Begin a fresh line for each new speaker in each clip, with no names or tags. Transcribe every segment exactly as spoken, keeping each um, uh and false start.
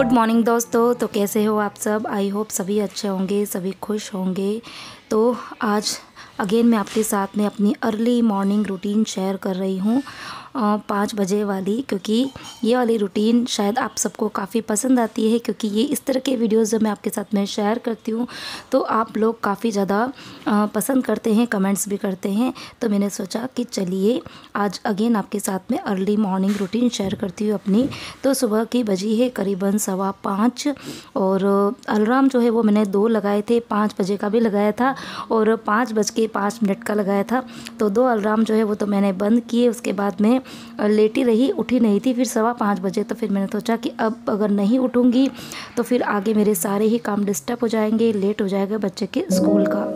Good morning दोस्तों। तो कैसे हो आप सब? आई होप सभी अच्छे होंगे, सभी खुश होंगे। तो आज अगेन मैं आपके साथ में अपनी अर्ली मॉर्निंग रूटीन शेयर कर रही हूँ, पाँच बजे वाली, क्योंकि ये वाली रूटीन शायद आप सबको काफ़ी पसंद आती है। क्योंकि ये इस तरह के वीडियोस जब मैं आपके साथ में शेयर करती हूँ तो आप लोग काफ़ी ज़्यादा पसंद करते हैं, कमेंट्स भी करते हैं। तो मैंने सोचा कि चलिए आज अगेन आपके साथ में अर्ली मॉर्निंग रूटीन शेयर करती हूँ अपनी। तो सुबह की बजी है करीबन सवा पाँच और अलार्म जो है वो मैंने दो लगाए थे, पाँच बजे का भी लगाया था और पाँच बज के पाँच मिनट का लगाया था। तो दो अलार्म जो है वो तो मैंने बंद किए। उसके बाद में लेटी रही, उठी नहीं थी। फिर सवा पाँच बजे तो फिर मैंने सोचा कि अब अगर नहीं उठूँगी तो फिर आगे मेरे सारे ही काम डिस्टर्ब हो जाएंगे, लेट हो जाएगा बच्चे के स्कूल का।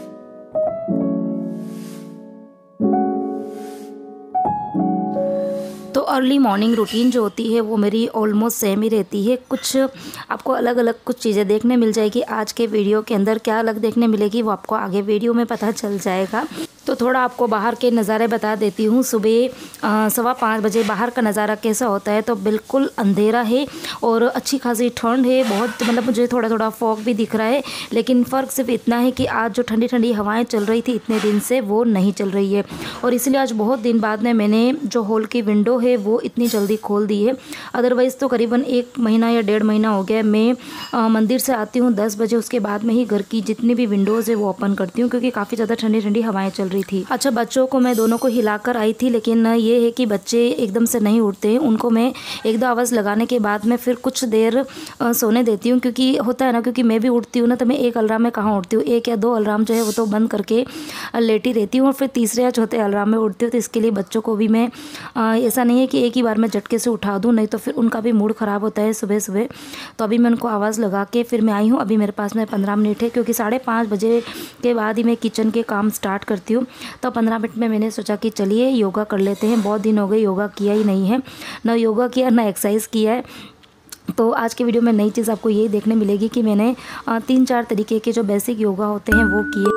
तो अर्ली मॉर्निंग रूटीन जो होती है वो मेरी ऑलमोस्ट सेम ही रहती है। कुछ आपको अलग अलग कुछ चीज़ें देखने मिल जाएगी आज के वीडियो के अंदर। क्या अलग देखने मिलेगी वो आपको आगे वीडियो में पता चल जाएगा। तो थोड़ा आपको बाहर के नज़ारे बता देती हूँ। सुबह सवा पाँच बजे बाहर का नज़ारा कैसा होता है, तो बिल्कुल अंधेरा है और अच्छी खासी ठंड है। बहुत मतलब मुझे थोड़ा थोड़ा फॉग भी दिख रहा है, लेकिन फ़र्क सिर्फ इतना है कि आज जो ठंडी ठंडी हवाएं चल रही थी इतने दिन से वो नहीं चल रही है। और इसलिए आज बहुत दिन बाद में मैंने जो हॉल की विंडो है वो इतनी जल्दी खोल दी है। अदरवाइज़ तो करीबन एक महीना या डेढ़ महीना हो गया मैं आ, मंदिर से आती हूँ दस बजे, उसके बाद में ही घर की जितनी भी विंडोज़ है वो ओपन करती हूँ, क्योंकि काफ़ी ज़्यादा ठंडी ठंडी हवाएं चल रही थी। अच्छा, बच्चों को मैं दोनों को हिलाकर आई थी, लेकिन ये है कि बच्चे एकदम से नहीं उठते हैं। उनको मैं एक दो आवाज़ लगाने के बाद में फिर कुछ देर सोने देती हूँ, क्योंकि होता है ना, क्योंकि मैं भी उठती हूँ ना, तो मैं एक अलार्म में कहाँ उठती हूँ, एक या दो अलार्म जो है वो तो बंद करके लेटी रहती हूँ और फिर तीसरे या चौथे अलार्म में उठती हूँ। तो इसके लिए बच्चों को भी मैं ऐसा नहीं है कि एक ही बार में झटके से उठा दूँ, नहीं तो फिर उनका भी मूड ख़राब होता है सुबह सुबह। तो अभी मैं उनको आवाज़ लगा के फिर मैं आई हूँ। अभी मेरे पास में पंद्रह मिनट है, क्योंकि साढ़े पाँच बजे के बाद ही मैं किचन के काम स्टार्ट करती हूँ। तो पंद्रह मिनट में मैंने सोचा कि चलिए योगा कर लेते हैं। बहुत दिन हो गए योगा किया ही नहीं है, ना योगा किया ना एक्सरसाइज किया है। तो आज के वीडियो में नई चीज़ आपको यही देखने मिलेगी कि मैंने तीन चार तरीके के जो बेसिक योगा होते हैं वो किए।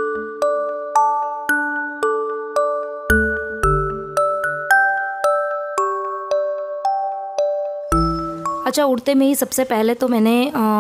अच्छा, उठते में ही सबसे पहले तो मैंने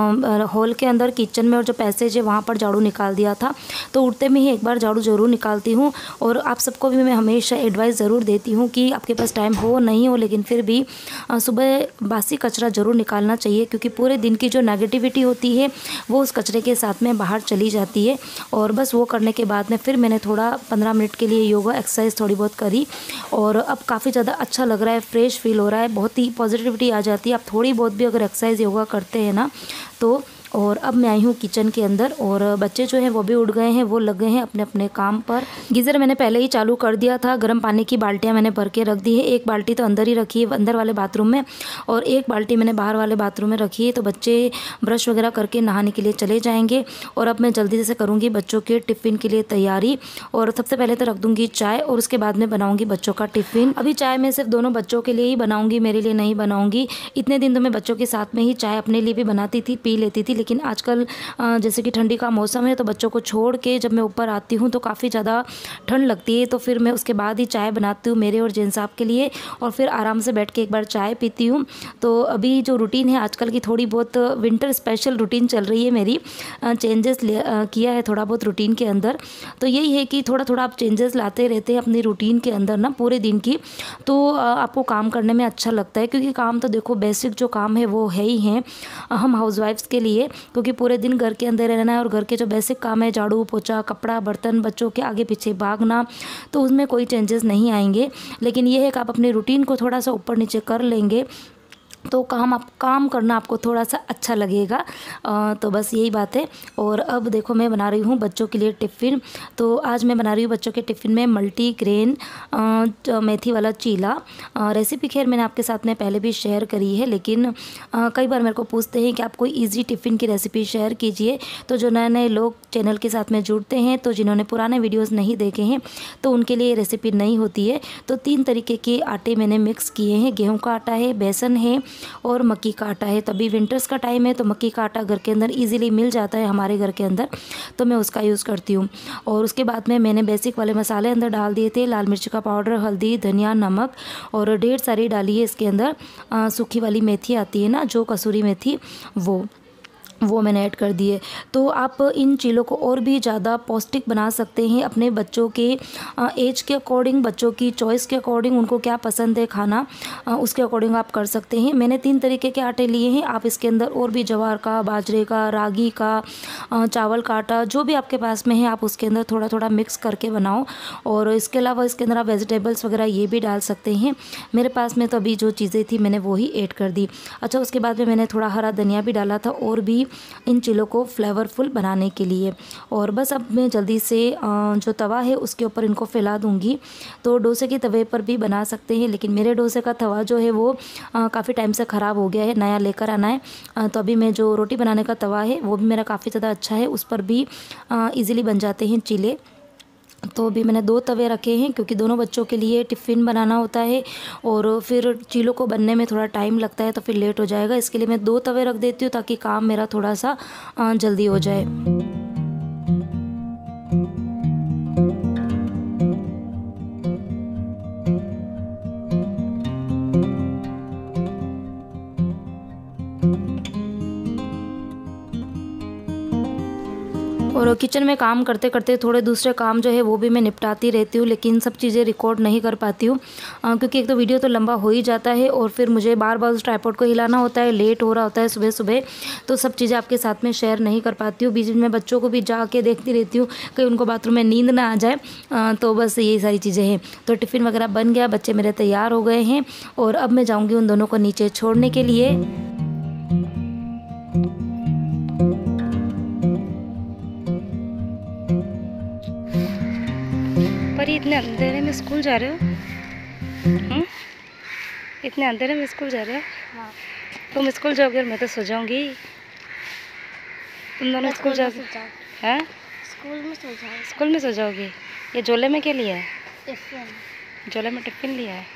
हॉल के अंदर किचन में और जो पैसेज है वहाँ पर झाड़ू निकाल दिया था। तो उठते में ही एक बार झाड़ू ज़रूर निकालती हूँ। और आप सबको भी मैं हमेशा एडवाइस ज़रूर देती हूँ कि आपके पास टाइम हो नहीं हो, लेकिन फिर भी सुबह बासी कचरा ज़रूर निकालना चाहिए, क्योंकि पूरे दिन की जो नेगेटिविटी होती है वो उस कचरे के साथ में बाहर चली जाती है। और बस वो करने के बाद में फिर मैंने थोड़ा पंद्रह मिनट के लिए योगा एक्सरसाइज थोड़ी बहुत करी और अब काफ़ी ज़्यादा अच्छा लग रहा है, फ्रेश फील हो रहा है, बहुत ही पॉजिटिविटी आ जाती है। आप थोड़ी बहुत भी अगर एक्सरसाइज योगा करते हैं ना तो। और अब मैं आई हूँ किचन के अंदर और बच्चे जो हैं वो भी उठ गए हैं, वो लग गए हैं अपने अपने काम पर। गीज़र मैंने पहले ही चालू कर दिया था। गर्म पानी की बाल्टियाँ मैंने भर के रख दी है। एक बाल्टी तो अंदर ही रखी है अंदर वाले बाथरूम में, और एक बाल्टी मैंने बाहर वाले बाथरूम में रखी है। तो बच्चे ब्रश वगैरह करके नहाने के लिए चले जाएंगे और अब मैं जल्दी से करूँगी बच्चों के टिफ़िन के लिए तैयारी। और सबसे पहले तो रख दूँगी चाय और उसके बाद में बनाऊँगी बच्चों का टिफ़िन। अभी चाय मैं सिर्फ दोनों बच्चों के लिए ही बनाऊँगी, मेरे लिए नहीं बनाऊँगी। इतने दिन तो मैं बच्चों के साथ में ही चाय अपने लिए भी बनाती थी, पी लेती थी, लेकिन आजकल जैसे कि ठंडी का मौसम है तो बच्चों को छोड़ के जब मैं ऊपर आती हूँ तो काफ़ी ज़्यादा ठंड लगती है। तो फिर मैं उसके बाद ही चाय बनाती हूँ मेरे और जेन साहब के लिए, और फिर आराम से बैठ के एक बार चाय पीती हूँ। तो अभी जो रूटीन है आजकल की, थोड़ी बहुत विंटर स्पेशल रूटीन चल रही है मेरी, चेंजेस किया है थोड़ा बहुत रूटीन के अंदर। तो यही है कि थोड़ा थोड़ा आप चेंजेस लाते रहते हैं अपनी रूटीन के अंदर ना पूरे दिन की, तो आपको काम करने में अच्छा लगता है। क्योंकि काम तो देखो बेसिक जो काम है वो है ही हैं हम हाउसवाइफ्स के लिए, क्योंकि पूरे दिन घर के अंदर रहना है और घर के जो बेसिक काम है झाड़ू पोछा कपड़ा बर्तन बच्चों के आगे पीछे भागना, तो उसमें कोई चेंजेस नहीं आएंगे। लेकिन ये है कि आप अपने रूटीन को थोड़ा सा ऊपर नीचे कर लेंगे तो काम आप काम करना आपको थोड़ा सा अच्छा लगेगा। आ, तो बस यही बात है। और अब देखो मैं बना रही हूँ बच्चों के लिए टिफ़िन। तो आज मैं बना रही हूँ बच्चों के टिफ़िन में मल्टी ग्रेन मेथी वाला चीला। आ, रेसिपी खैर मैंने आपके साथ में पहले भी शेयर करी है, लेकिन आ, कई बार मेरे को पूछते हैं कि आप कोई ईजी टिफ़िन की रेसिपी शेयर कीजिए। तो जो नए नए लोग चैनल के साथ में जुड़ते हैं, तो जिन्होंने पुराने वीडियोज़ नहीं देखे हैं तो उनके लिए रेसिपी नहीं होती है। तो तीन तरीके के आटे मैंने मिक्स किए हैं, गेहूँ का आटा है, बेसन है और मक्की का आटा है। तभी विंटर्स का टाइम है तो मक्की का आटा घर के अंदर ईजिली मिल जाता है हमारे घर के अंदर, तो मैं उसका यूज़ करती हूँ। और उसके बाद में मैंने बेसिक वाले मसाले अंदर डाल दिए थे, लाल मिर्च का पाउडर, हल्दी, धनिया, नमक और ढेर सारी डाली है इसके अंदर आ, सूखी वाली मेथी आती है ना, जो कसूरी मेथी, वो वो मैंने ऐड कर दिए। तो आप इन चीज़ों को और भी ज़्यादा पौष्टिक बना सकते हैं अपने बच्चों के एज के अकॉर्डिंग, बच्चों की चॉइस के अकॉर्डिंग, उनको क्या पसंद है खाना उसके अकॉर्डिंग आप कर सकते हैं। मैंने तीन तरीके के आटे लिए हैं, आप इसके अंदर और भी ज्वार का, बाजरे का, रागी का, चावल का आटा, जो भी आपके पास में है आप उसके अंदर थोड़ा थोड़ा मिक्स करके बनाओ। और इसके अलावा इसके अंदर आप वेजिटेबल्स वगैरह ये भी डाल सकते हैं। मेरे पास में तो अभी जो चीज़ें थी मैंने वो ही ऐड कर दी। अच्छा, उसके बाद में मैंने थोड़ा हरा धनिया भी डाला था और भी इन चीज़ों को फ्लेवरफुल बनाने के लिए। और बस अब मैं जल्दी से जो तवा है उसके ऊपर इनको फैला दूंगी। तो डोसे के तवे पर भी बना सकते हैं, लेकिन मेरे डोसे का तवा जो है वो काफ़ी टाइम से ख़राब हो गया है, नया लेकर आना है। तो अभी मैं जो रोटी बनाने का तवा है वो भी मेरा काफ़ी ज़्यादा अच्छा है, उस पर भी ईज़िली बन जाते हैं चीले। तो अभी मैंने दो तवे रखे हैं क्योंकि दोनों बच्चों के लिए टिफ़िन बनाना होता है और फिर चीलों को बनने में थोड़ा टाइम लगता है तो फिर लेट हो जाएगा। इसके लिए मैं दो तवे रख देती हूँ ताकि काम मेरा थोड़ा सा जल्दी हो जाए। और किचन में काम करते करते थोड़े दूसरे काम जो है वो भी मैं निपटाती रहती हूँ, लेकिन सब चीज़ें रिकॉर्ड नहीं कर पाती हूँ क्योंकि एक तो वीडियो तो लंबा हो ही जाता है और फिर मुझे बार बार उस ट्राइपॉड को हिलाना होता है, लेट हो रहा होता है सुबह सुबह, तो सब चीज़ें आपके साथ में शेयर नहीं कर पाती हूँ। बीच में बच्चों को भी जाके देखती रहती हूँ कहीं उनको बाथरूम में नींद ना आ जाए। तो बस यही सारी चीज़ें हैं। तो टिफ़िन वगैरह बन गया, बच्चे मेरे तैयार हो गए हैं और अब मैं जाऊँगी उन दोनों को नीचे छोड़ने के लिए। पर इतने अंधेरे में स्कूल जा रहे हो? हुँ? इतने अंधेरे में स्कूल जा रहे हो? हाँ। तुम स्कूल जाओगे और मैं तो सो जाऊंगी। तुम दोनों स्कूल जाओगे? हैं?
स्कूल में सो जाओगे।
स्कूल में सो जाओगी? ये झोले में क्या लिया है?
टिफिन।
झोले में टिफिन लिया है।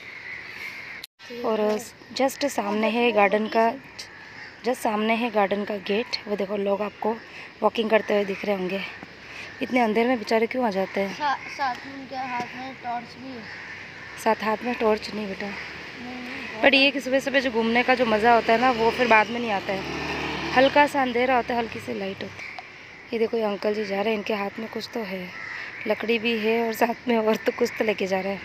और जस्ट सामने है गार्डन का जस्ट सामने है गार्डन का गेट। वो देखो लोग आपको वॉकिंग करते हुए दिख रहे होंगे। इतने अंधेरे में बेचारे क्यों आ जाते हैं?
सा, साथ में उनके हाथ में टॉर्च भी है।
साथ हाथ में टॉर्च नहीं बेटा, बट ये कि सुबह सुबह जो घूमने का जो मज़ा होता है ना वो फिर बाद में नहीं आता है। हल्का सा अंधेरा होता है, हल्की सी लाइट होती है। ये देखो ये अंकल जी जा रहे हैं, इनके हाथ में कुछ तो है, लकड़ी भी है और साथ में और तो कुछ तो लेके जा रहे हैं।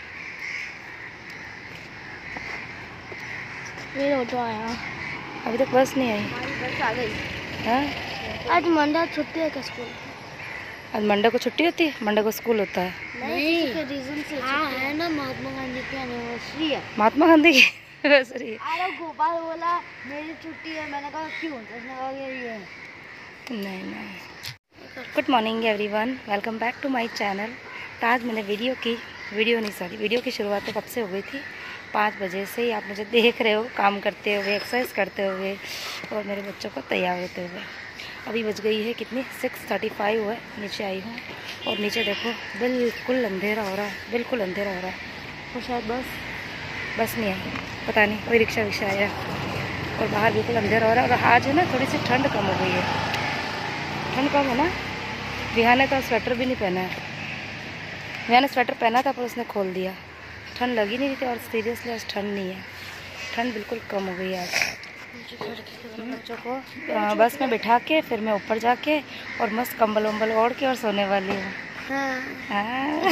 ये ऑटो आया,
अभी तक बस नहीं आई।
बस आ गई।
हाँ,
आज मंडे छुट्टी है क्या स्कूल?
आज मंडे को छुट्टी होती है? मंडे को स्कूल होता है?
नहीं, किसी के रीजन से हाँ है ना, महात्मा गांधी की एनिवर्सरी है।
महात्मा गांधी की एनिवर्सरी है?
अरे गोपाल बोला मेरी छुट्टी है, मैंने कहा क्यों? उसने कहा ये है।
नहीं नहीं। Good morning everyone, welcome back to my channel. तो आज मैंने वीडियो की वीडियो नहीं सॉरी वीडियो की शुरुआत तो कब से हो गई थी, पाँच बजे से ही आप मुझे देख रहे हो काम करते हुए, एक्सरसाइज करते हुए और मेरे बच्चों को तैयार होते हुए। अभी बज गई है कितनी, सिक्स थर्टी फाइव हुआ है। नीचे आई हूँ और नीचे देखो बिल्कुल अंधेरा हो रहा है, बिल्कुल अंधेरा हो रहा है। और शायद बस बस नहीं आई, पता नहीं, कोई रिक्शा विक्शा आया और बाहर बिल्कुल अंधेरा हो रहा है। और आज है ना थोड़ी सी ठंड कम हो गई है, ठंड कम है ना। विहान ने तो स्वेटर भी नहीं पहना है, विहान ने स्वेटर पहना था पर उसने खोल दिया, ठंड लगी नहीं थी। और सीरियसली आज ठंड नहीं है, ठंड बिल्कुल कम हो गई है आज। बच्चों को बस में बिठा के फिर मैं ऊपर जाके और मस्त कंबल वम्बल ओढ़ के और सोने वाली हूँ। हाँ।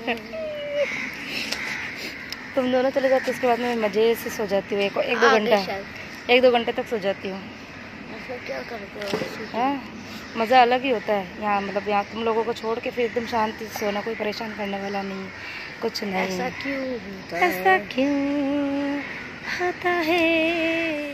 तुम दोनों चले जाते, उसके बाद मैं मज़े से सो जाती हूँ, एक एक दो घंटा एक दो घंटे तक सो जाती हूँ।
क्या करते हो?
हाँ, मज़ा अलग ही होता है यहाँ, मतलब यहाँ तुम लोगों को छोड़ के फिर एकदम शांति से सोना, कोई परेशान करने वाला नहीं, कुछ नहीं। ऐसा
क्यों होता
है? ऐसा क्यों होता है? तो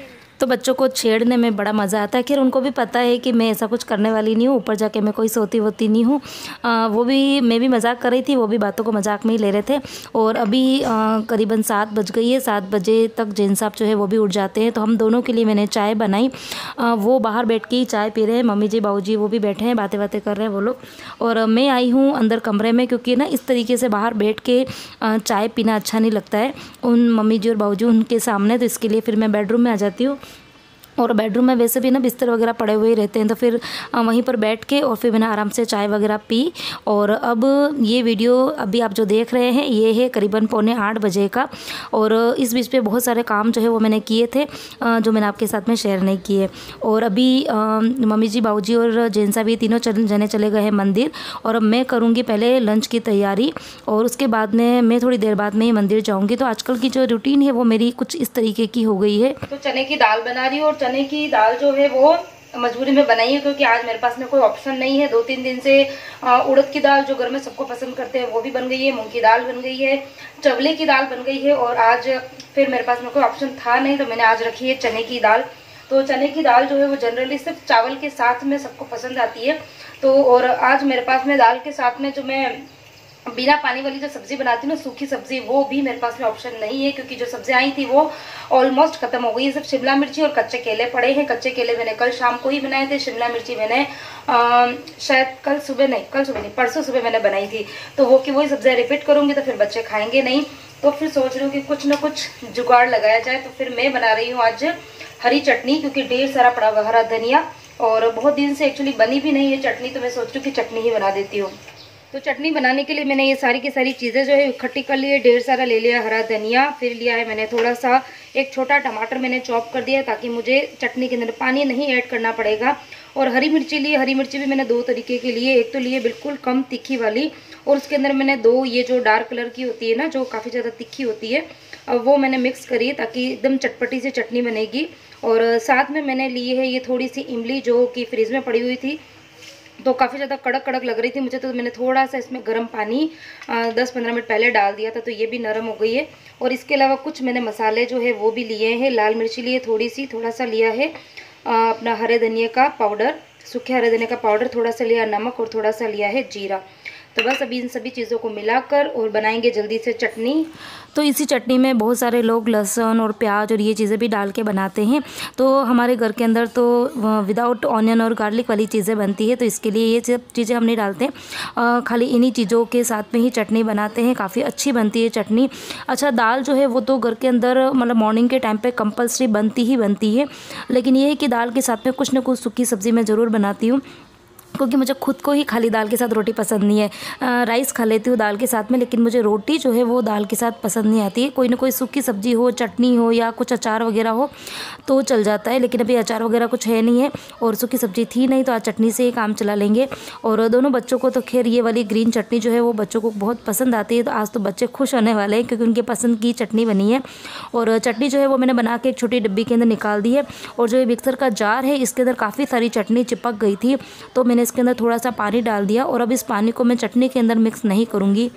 तो बच्चों को छेड़ने में बड़ा मज़ा आता है। खैर उनको भी पता है कि मैं ऐसा कुछ करने वाली नहीं हूँ, ऊपर जाके मैं कोई सोती वोती नहीं हूँ। वो भी मैं भी मजाक कर रही थी, वो भी बातों को मजाक में ही ले रहे थे। और अभी आ, करीबन सात बज गई है। सात बजे तक जैन साहब जो है वो भी उठ जाते हैं, तो हम दोनों के लिए मैंने चाय बनाई। आ, वो बाहर बैठ के ही चाय पी रहे हैं, मम्मी जी बाबू जी वो भी बैठे हैं, बातें बातें कर रहे हैं वो लोग। और मैं आई हूँ अंदर कमरे में, क्योंकि ना इस तरीके से बाहर बैठ के चाय पीना अच्छा नहीं लगता है उन मम्मी जी और बाबू जी उनके सामने, तो इसके लिए फिर मैं बेडरूम में आ जाती हूँ। और बेडरूम में वैसे भी ना बिस्तर वगैरह पड़े हुए ही रहते हैं, तो फिर वहीं पर बैठ के और फिर मैंने आराम से चाय वगैरह पी। और अब ये वीडियो अभी आप जो देख रहे हैं ये है करीबन पौने आठ बजे का। और इस बीच पे बहुत सारे काम जो है वो मैंने किए थे, जो मैंने आपके साथ में शेयर नहीं किए। और अभी मम्मी जी बाबूजी और जैन साहब ये तीनों चल जने चले गए हैं मंदिर, और अब मैं करूँगी पहले लंच की तैयारी, और उसके बाद में मैं थोड़ी देर बाद में ही मंदिर जाऊँगी। तो आजकल की जो रूटीन है वो मेरी कुछ इस तरीके की हो गई है। तो चने की दाल बना रही हूँ, और चने की दाल जो है वो मजबूरी में बनाई है, क्योंकि आज मेरे पास में कोई ऑप्शन नहीं है। दो तीन दिन से उड़द की दाल जो घर में सबको पसंद करते हैं वो भी बन गई है, मूंग की दाल बन गई है, चवले की दाल बन गई है, और आज फिर मेरे पास में कोई ऑप्शन था नहीं, तो मैंने आज रखी है चने की दाल। तो चने की दाल जो है वो जनरली सिर्फ चावल के साथ में सबको पसंद आती है। तो और आज मेरे पास में दाल के साथ में जो मैं बिना पानी वाली जो सब्जी बनाती हूँ ना, सूखी सब्जी, वो भी मेरे पास में ऑप्शन नहीं है, क्योंकि जो सब्जी आई थी वो ऑलमोस्ट खत्म हो गई है। सिर्फ शिमला मिर्ची और कच्चे केले पड़े हैं। कच्चे केले मैंने कल शाम को ही बनाए थे, शिमला मिर्ची मैंने आ, शायद कल सुबह नहीं कल सुबह नहीं परसों सुबह मैंने बनाई थी। तो वो कि वही सब्जियां रिपीट करूंगी तो फिर बच्चे खाएंगे नहीं, तो फिर सोच रही हूँ कि कुछ ना कुछ जुगाड़ लगाया जाए। तो फिर मैं बना रही हूँ आज हरी चटनी, क्योंकि ढेर सारा पड़ा हुआ हरा धनिया, और बहुत दिन से एक्चुअली बनी भी नहीं है चटनी, तो मैं सोच रही हूँ कि चटनी ही बना देती हूँ। तो चटनी बनाने के लिए मैंने ये सारी की सारी चीज़ें जो है इकट्ठी कर ली है। ढेर सारा ले लिया हरा धनिया, फिर लिया है मैंने थोड़ा सा एक छोटा टमाटर मैंने चॉप कर दिया, ताकि मुझे चटनी के अंदर पानी नहीं ऐड करना पड़ेगा। और हरी मिर्ची ली, हरी मिर्ची भी मैंने दो तरीके की लिए। एक तो लिए बिल्कुल कम तीखी वाली, और उसके अंदर मैंने दो ये जो डार्क कलर की होती है ना, जो काफ़ी ज़्यादा तीखी होती है, वो मैंने मिक्स करी ताकि एकदम चटपटी सी चटनी बनेगी। और साथ में मैंने ली है ये थोड़ी सी इमली, जो कि फ्रिज में पड़ी हुई थी, तो काफ़ी ज़्यादा कड़क कड़क लग रही थी मुझे, तो मैंने थोड़ा सा इसमें गर्म पानी दस पंद्रह मिनट पहले डाल दिया था, तो ये भी नरम हो गई है। और इसके अलावा कुछ मैंने मसाले जो है वो भी लिए हैं। लाल मिर्ची लिए थोड़ी सी, थोड़ा सा लिया है आ, अपना हरे धनिया का पाउडर, सूखे हरे धनिया का पाउडर, थोड़ा सा लिया नमक, और थोड़ा सा लिया है जीरा। तो बस अभी इन सभी चीज़ों को मिलाकर और बनाएंगे जल्दी से चटनी। तो इसी चटनी में बहुत सारे लोग लहसुन और प्याज और ये चीज़ें भी डाल के बनाते हैं, तो हमारे घर के अंदर तो विदाउट ऑनियन और गार्लिक वाली चीज़ें बनती है, तो इसके लिए ये सब चीज़ें हम नहीं डालते, आ, खाली इन्हीं चीज़ों के साथ में ही चटनी बनाते हैं। काफ़ी अच्छी बनती है चटनी। अच्छा, दाल जो है वो तो घर के अंदर मतलब मॉर्निंग के टाइम पे कंपलसरी बनती ही बनती है, लेकिन ये है कि दाल के साथ में कुछ ना कुछ सूखी सब्ज़ी मैं ज़रूर बनाती हूँ, क्योंकि मुझे खुद को ही खाली दाल के साथ रोटी पसंद नहीं है। आ, राइस खा लेती हूँ दाल के साथ में, लेकिन मुझे रोटी जो है वो दाल के साथ पसंद नहीं आती है। कोई ना कोई सूखी सब्जी हो, चटनी हो, या कुछ अचार वगैरह हो तो चल जाता है, लेकिन अभी अचार वगैरह कुछ है नहीं है और सूखी सब्जी थी नहीं, तो आज चटनी से ही काम चला लेंगे। और दोनों बच्चों को तो खैर ये वाली ग्रीन चटनी जो है वो बच्चों को बहुत पसंद आती है, तो आज तो बच्चे खुश होने वाले हैं, क्योंकि उनके पसंद की चटनी बनी है। और चटनी जो है वो मैंने बना के एक छोटी डिब्बी के अंदर निकाल दी है, और जो ये मिक्सर का जार है इसके अंदर काफ़ी सारी चटनी चिपक गई थी, तो मैंने इसके अंदर थोड़ा सा पानी डाल दिया। और अब इस पानी को मैं चटनी के अंदर मिक्स नहीं करूँगी,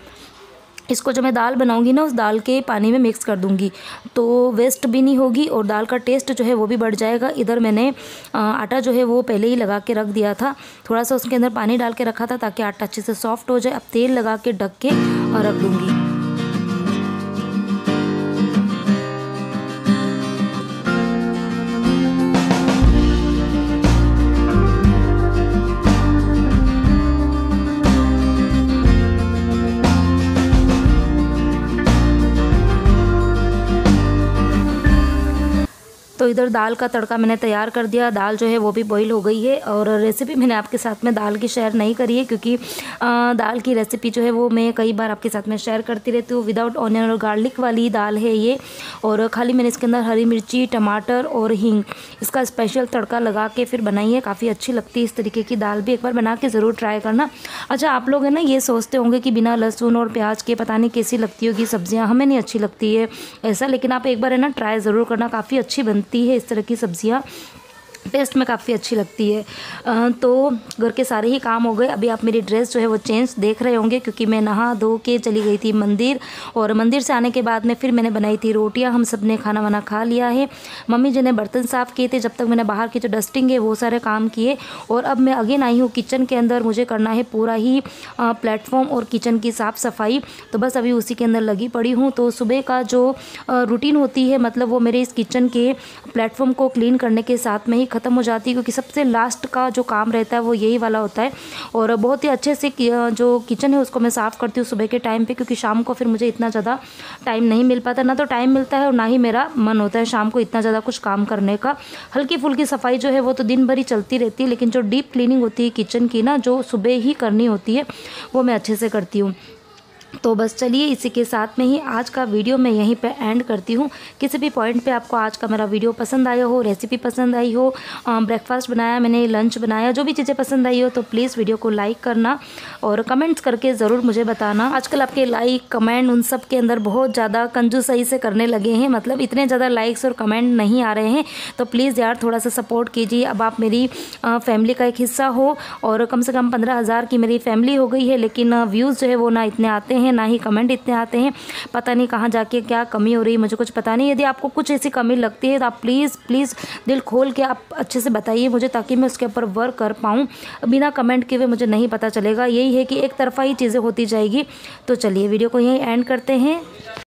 इसको जो मैं दाल बनाऊंगी ना उस दाल के पानी में मिक्स कर दूंगी, तो वेस्ट भी नहीं होगी और दाल का टेस्ट जो है वो भी बढ़ जाएगा। इधर मैंने आटा जो है वो पहले ही लगा के रख दिया था, थोड़ा सा उसके अंदर पानी डाल के रखा था ताकि आटा अच्छे से सॉफ्ट हो जाए। अब तेल लगा के ढक के रख दूंगी। तो इधर दाल का तड़का मैंने तैयार कर दिया, दाल जो है वो भी बॉईल हो गई है। और रेसिपी मैंने आपके साथ में दाल की शेयर नहीं करी है, क्योंकि आ, दाल की रेसिपी जो है वो मैं कई बार आपके साथ में शेयर करती रहती हूँ। विदाउट ऑनियन और गार्लिक वाली दाल है ये, और खाली मैंने इसके अंदर हरी मिर्ची, टमाटर और हींग इसका स्पेशल तड़का लगा के फिर बनाई है। काफ़ी अच्छी लगती है इस तरीके की दाल भी, एक बार बना के ज़रूर ट्राई करना। अच्छा, आप लोग है ना ये सोचते होंगे कि बिना लहसुन और प्याज के पता नहीं कैसी लगती होगी सब्जियाँ, हमें नहीं अच्छी लगती है ऐसा, लेकिन आप एक बार है ना ट्राई ज़रूर करना, काफ़ी अच्छी बनती है इस तरह की सब्जियाँ। टेस्ट में काफ़ी अच्छी लगती है। अ, तो घर के सारे ही काम हो गए। अभी आप मेरी ड्रेस जो है वो चेंज देख रहे होंगे, क्योंकि मैं नहा धो के चली गई थी मंदिर, और मंदिर से आने के बाद में फिर मैंने बनाई थी रोटियां। हम सब ने खाना वाना खा लिया है। मम्मी जी ने बर्तन साफ़ किए थे, जब तक मैंने बाहर की जो डस्टिंग है वो सारे काम किए। और अब मैं अगेन आई हूँ किचन के अंदर। मुझे करना है पूरा ही प्लेटफॉर्म और किचन की साफ़ सफाई, तो बस अभी उसी के अंदर लगी पड़ी हूँ। तो सुबह का जो रूटीन होती है, मतलब वो मेरे इस किचन के प्लेटफॉर्म को क्लीन करने के साथ में ही ख़त्म हो जाती है, क्योंकि सबसे लास्ट का जो काम रहता है वो यही वाला होता है। और बहुत ही अच्छे से जो किचन है उसको मैं साफ़ करती हूँ सुबह के टाइम पे, क्योंकि शाम को फिर मुझे इतना ज़्यादा टाइम नहीं मिल पाता, ना तो टाइम मिलता है और ना ही मेरा मन होता है शाम को इतना ज़्यादा कुछ काम करने का। हल्की फुल्की सफाई जो है वो तो दिन भर ही चलती रहती है, लेकिन जो डीप क्लीनिंग होती है किचन की ना, जो सुबह ही करनी होती है, वो मैं अच्छे से करती हूँ। तो बस चलिए, इसी के साथ में ही आज का वीडियो मैं यहीं पे एंड करती हूँ। किसी भी पॉइंट पे आपको आज का मेरा वीडियो पसंद आया हो, रेसिपी पसंद आई हो, ब्रेकफास्ट बनाया मैंने, लंच बनाया, जो भी चीज़ें पसंद आई हो, तो प्लीज़ वीडियो को लाइक करना और कमेंट्स करके ज़रूर मुझे बताना। आजकल आपके लाइक कमेंट उन सब के अंदर बहुत ज़्यादा कंजूसई से करने लगे हैं, मतलब इतने ज़्यादा लाइक्स और कमेंट नहीं आ रहे हैं। तो प्लीज़ यार थोड़ा सा सपोर्ट कीजिए। अब आप मेरी फैमिली का एक हिस्सा हो, और कम से कम पंद्रह हज़ार की मेरी फैमिली हो गई है, लेकिन व्यूज़ जो है वो ना इतने आते हैं, ना ही कमेंट इतने आते हैं। पता नहीं कहाँ जाके क्या कमी हो रही है, मुझे कुछ पता नहीं। यदि आपको कुछ ऐसी कमी लगती है तो आप प्लीज़ प्लीज़ दिल खोल के आप अच्छे से बताइए मुझे, ताकि मैं उसके ऊपर वर्क कर पाऊँ। बिना कमेंट के हुए मुझे नहीं पता चलेगा। यही है कि एक तरफा ही चीज़ें होती जाएगी। तो चलिए वीडियो को यहीं एंड करते हैं।